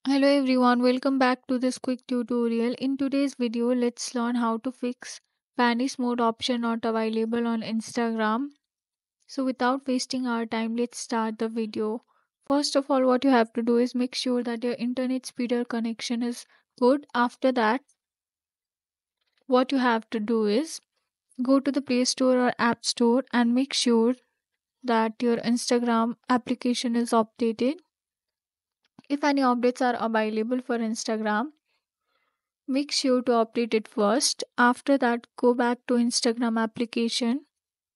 Hello everyone, welcome back to this quick tutorial. In today's video, let's learn how to fix Vanish mode option not available on Instagram. So without wasting our time, let's start the video. First of all, what you have to do is make sure that your internet speed or connection is good. After that, what you have to do is go to the Play Store or App Store and make sure that your Instagram application is updated. If any updates are available for Instagram, make sure to update it first. After that, go back to Instagram application.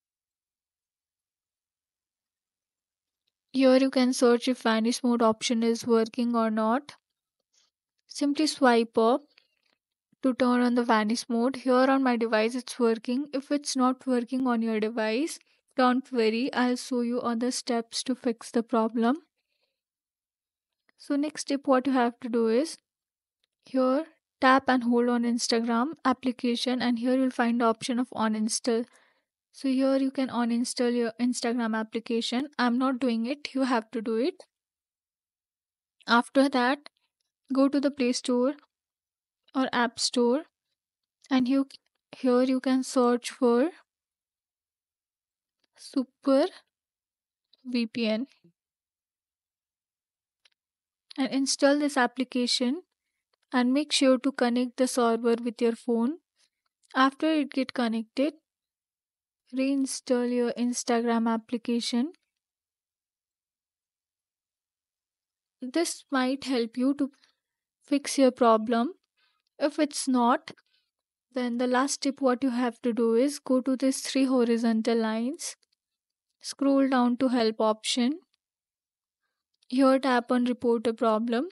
Here you can search if vanish mode option is working or not. Simply swipe up to turn on the vanish mode. Here on my device it's working. If it's not working on your device, don't worry, I'll show you other steps to fix the problem. So next step what you have to do is here tap and hold on Instagram application and here you'll find the option of uninstall. So here you can uninstall your Instagram application. I'm not doing it. You have to do it. After that, go to the Play Store or App Store and here you can search for Super VPN and install this application and make sure to connect the server with your phone. After it get connected, reinstall your Instagram application. This might help you to fix your problem. If it's not, then the last tip what you have to do is go to these three horizontal lines, scroll down to help option. Here tap on report a problem.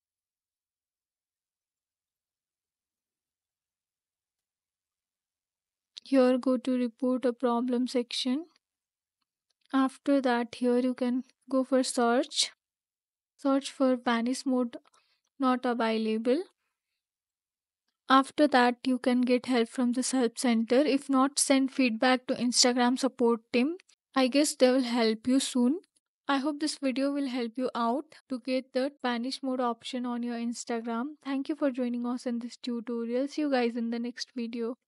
Here go to report a problem section. After that here you can go for search. Search for vanish mode not available. After that you can get help from the help center. If not, send feedback to Instagram support team. I guess they will help you soon. I hope this video will help you out to get the vanish mode option on your Instagram. Thank you for joining us in this tutorial. See you guys in the next video.